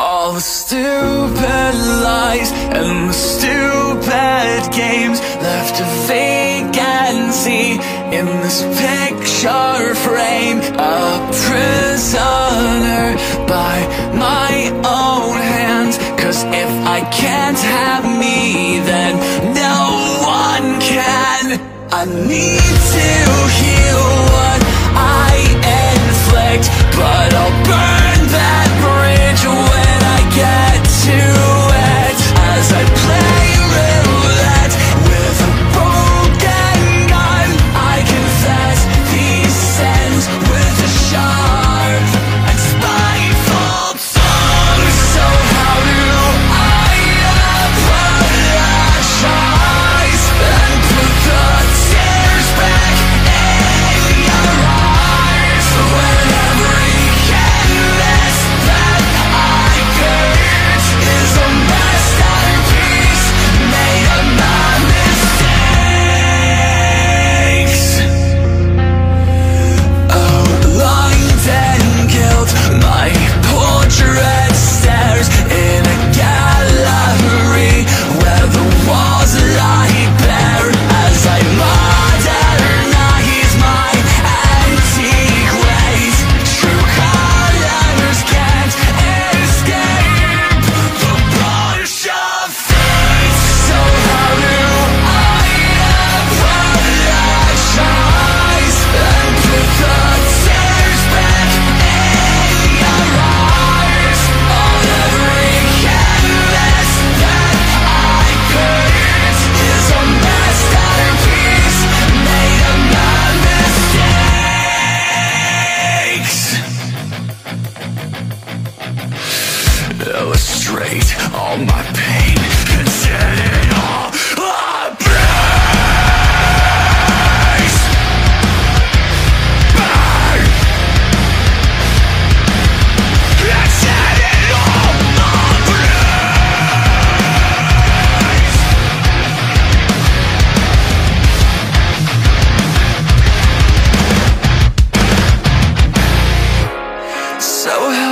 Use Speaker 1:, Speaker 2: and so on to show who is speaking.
Speaker 1: All the stupid lies and the stupid games left a vacancy in this picture frame. A prisoner by my own hands. 'Cause if I can't have me, then no one can. I need to heal what I inflict, but I'll burn that bridge when I get to it. As I play roulette with a broken gun, I confess these sins with a sharp and spiteful tongue. So how do I apologize and put the tears back in your eyes when every canvas that I curse is a masterpiece made of my mistakes? Outlined in guilt, my portrait stares in a gallery where the walls lie bare as I modernize my antique ways. True colors can't escape the brush of fate. So how do I apologize and put the tears back in your eyes on every canvas that I curse is a masterpiece made of my mistakes. Illustrate all my pain and set it all ablaze. Burn and set it all ablaze. So